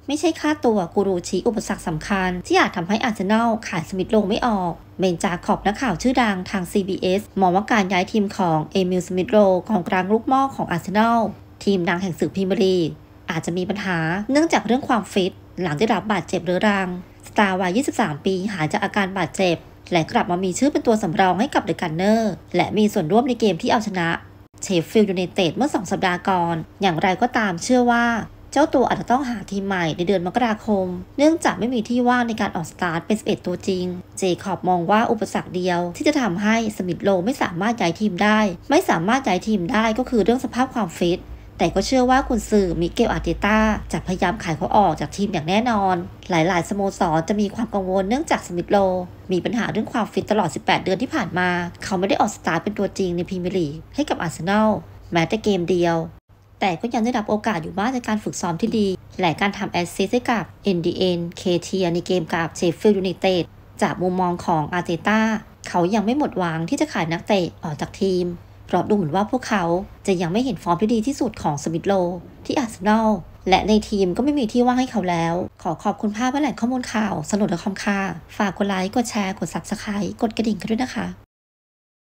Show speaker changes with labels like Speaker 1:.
Speaker 1: ไม่ใช่ค่าตัวกูรูชี้อุปสรรคสำคัญที่อาจทำให้อาร์เซนอลขายสมิธโรไม่ออกเบนจาคอบนักข่าวชื่อดังทาง CBS มองว่าการย้ายทีมของเอมิลสมิธโรกองกลางลูกหม้อของอาร์เซนอลทีมดังแห่งศึกพรีเมียร์ลีกอาจจะมีปัญหาเนื่องจากเรื่องความฟิตหลังได้รับบาดเจ็บเรื้อรังสตาร์วัย 23 ปีหายจากอาการบาดเจ็บและกลับมามีชื่อเป็นตัวสำรองให้กับเดอะกันเนอร์และมีส่วนร่วมในเกมที่เอาชนะเชฟฟิลด์ยูไนเต็ดเมื่อ2 สัปดาห์ก่อนอย่างไรก็ตามเชื่อว่าเจ้าตัวอาจจะต้องหาทีมใหม่ในเดือนมกราคมเนื่องจากไม่มีที่ว่างในการออกสตาร์ทเป็น11ตัวจริงเจคอบมองว่าอุปสรรคเดียวที่จะทำให้สมิธโรไม่สามารถย้ายทีมได้ก็คือเรื่องสภาพความฟิตแต่ก็เชื่อว่ากุนซือมิเกลอาร์เตต้าจะพยายามขายเขาออกจากทีมอย่างแน่นอนหลายๆสโมสรจะมีความกังวลเนื่องจากสมิธโรมีปัญหาเรื่องความฟิตตลอด18 เดือนที่ผ่านมาเขาไม่ได้ออกสตาร์ทเป็นตัวจริงในพรีเมียร์ลีกให้กับอาร์เซนอลแม้แต่เกมเดียวแต่ก็ยังได้รับโอกาสอยู่บ้างในการฝึกซ้อมที่ดีและการทำแอสซิสต์ให้กับ NDN เคเทียในเกมกับเชฟฟิลด์ยูไนเต็ดจากมุมมองของอาร์เตต้าเขายังไม่หมดหวังที่จะขายนักเตะออกจากทีมเพราะดูเหมือนว่าพวกเขาจะยังไม่เห็นฟอร์มที่ดีที่สุดของสมิธโรที่อาร์เซนอลและในทีมก็ไม่มีที่ว่างให้เขาแล้วขอขอบคุณภาพและแหล่งข้อมูลข่าวสนุกและคอมค่ะฝากกดไลค์กดแชร์กด Subscribe กดกระดิ่งกันด้วยนะคะ